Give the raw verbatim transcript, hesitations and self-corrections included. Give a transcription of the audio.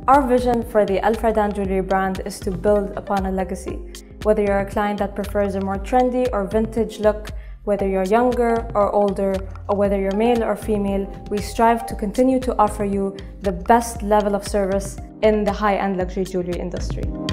Our vision for the Al Fardan jewelry brand is to build upon a legacy. Whether you're a client that prefers a more trendy or vintage look, whether you're younger or older, or whether you're male or female, we strive to continue to offer you the best level of service in the high-end luxury jewelry industry.